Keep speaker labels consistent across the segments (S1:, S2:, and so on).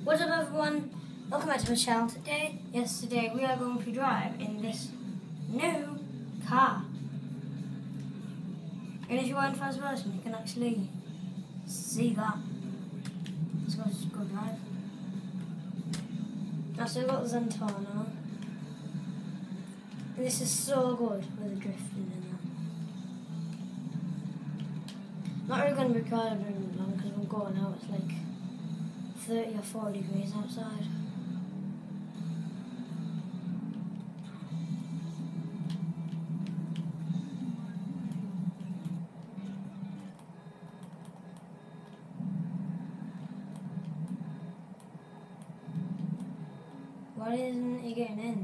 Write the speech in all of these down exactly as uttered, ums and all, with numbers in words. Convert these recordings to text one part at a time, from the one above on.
S1: What's up everyone? Welcome back to my channel today. Yes, today we are going to drive in this new car. And if you are in first person, you can actually see that. Let's go, let's go drive. I still got the Zantana. And this is so good with the drifting in there. Not really going to be recording long because I'm going out. It's like thirty or forty degrees outside. Why isn't he getting in?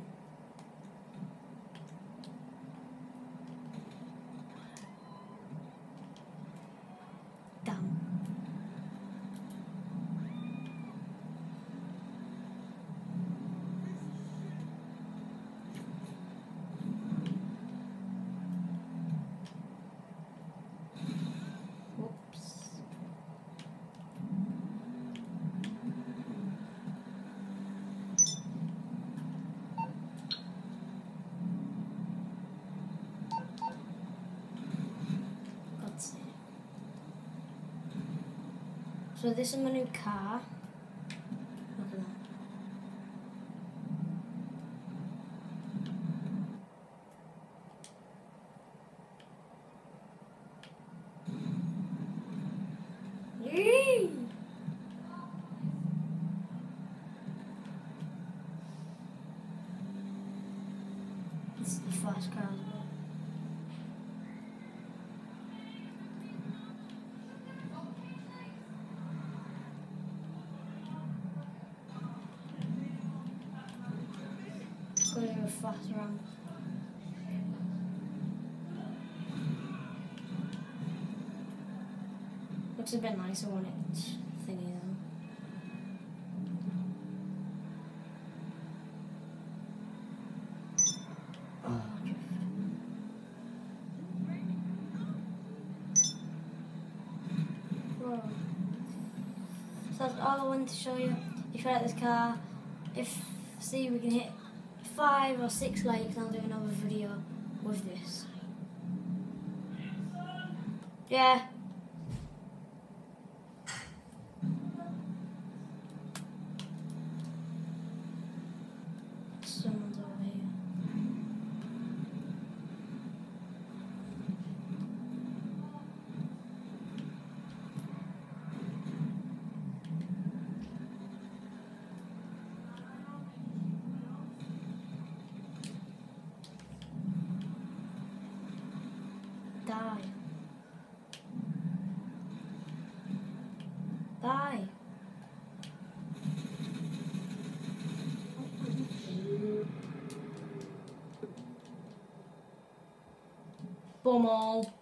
S1: Damn. Whoops. So this is my new car. Look at that. Yee! This is the fast car as well. Going a fast round. Looks a bit nicer when it's thingy though. Oh, drift. Whoa. So that's all I wanted to show you. If you like this car, if see we can hit five or six likes, I'll do another video with this. Yeah. Someone's over here. Die. Die. Boom.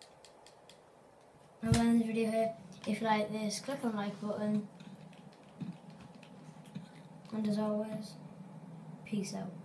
S1: I'm going to end the video here. If you like this, click on the like button. And as always, peace out.